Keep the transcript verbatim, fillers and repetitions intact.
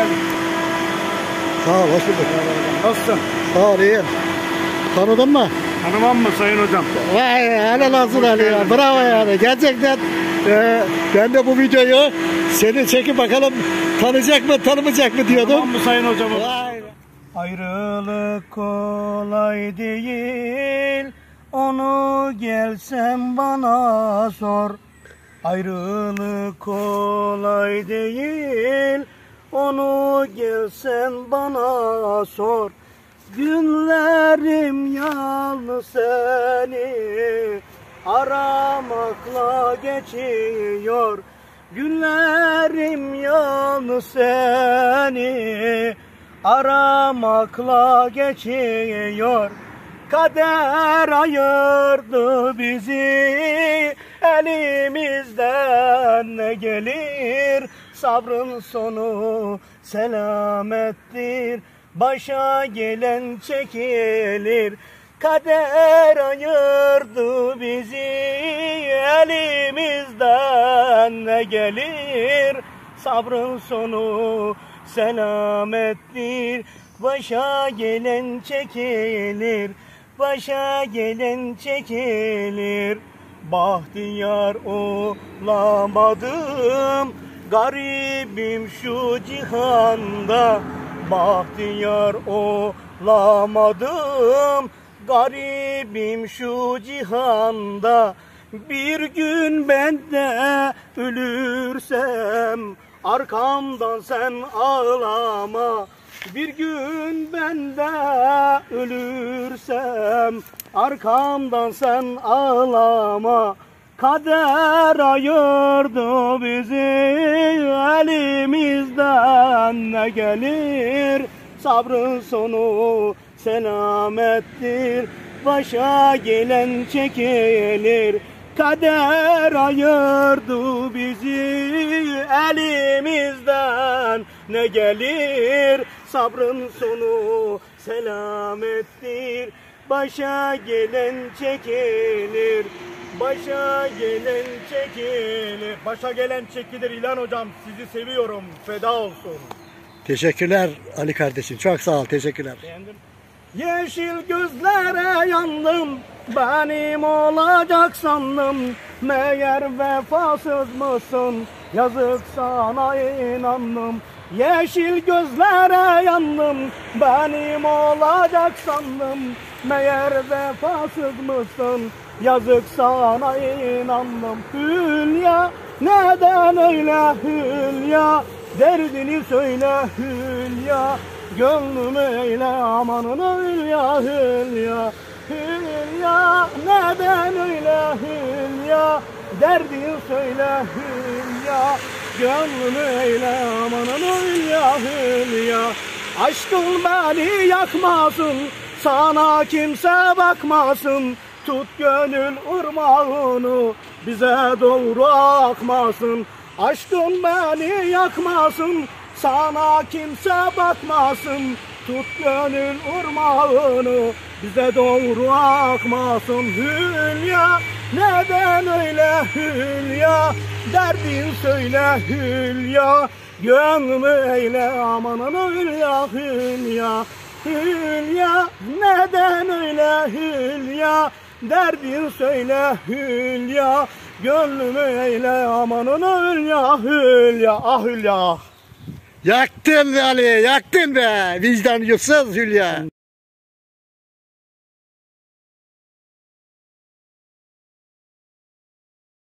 geldin. Sağ ol, hoş bulduk. Nasılsın? Sağ ol, iyiyim. Tanıdın mı? Tanımam mı Sayın Hocam? Vay, helal olsun Ali ya. Bravo yani. Gerçekten e, ben de bu videoyu seni çekip bakalım tanıyacak mı, tanımayacak mı diyordum. Tanımam mı Sayın Hocam? Vay. Ayrılık kolay değil, onu gelsen bana sor. Ayrılık kolay değil, onu gelsen bana sor. Günlerim yalnız seni aramakla geçiyor. Günlerim yalnız seni aramakla geçiyor. Kader ayırdı bizi, elimizden ne gelir? Sabrın sonu selamettir, başa gelen çekilir. Kader ayırdı bizi, elimizden ne gelir? Sabrın sonu selamettir, başa gelen çekilir, başa gelen çekilir. Bahtiyar olamadım, garibim şu cihanda. Bahtiyar olamadım, garibim şu cihanda. Bir gün ben de ölürsem arkamdan sen ağlama. Bir gün ben de ölürsem arkamdan sen ağlama. Kader ayırdı bizi, elimizden ne gelir? Sabrın sonu selamettir, başa gelen çekilir. Kader ayırdı bizi, elimizden ne gelir? Sabrın sonu selamettir, başa gelen çekilir. Başa gelen çekilir. Başa gelen çekilir İlhan Hocam. Sizi seviyorum. Feda olsun. Teşekkürler Ali kardeşim. Çok sağ ol. Teşekkürler. Beğendim. Yeşil gözlere yandım, benim olacak sandım. Meğer vefasız mısın? Yazık sana inandım. Yeşil gözlere yandım, benim olacak sandım. Meğer vefasız mısın? Yazık sana inandım. Hülya, neden öyle Hülya? Derdini söyle Hülya. Gönlümü eyle amanını Hülya, Hülya. Hülya, neden öyle Hülya? Derdini söyle Hülya. Gönlümü eyle amanını Hülya, Hülya. Aşkın beni yakmasın, sana kimse bakmasın. Tut gönül ırmağını, bize doğru akmasın. Aşkın beni yakmasın, sana kimse bakmasın. Tut gönül ırmağını, bize doğru akmasın. Hülya, neden öyle Hülya? Derdin söyle Hülya. Gönlümü eyle amanını Hülya, Hülya. Hülya, neden öyle Hülya? Derdin söyle Hülya. Gönlümü eyle amanını Hülya, Hülya. Ah Hülya. Yaktın be Ali, yaktın be. Vicdan yüksüz Hülya.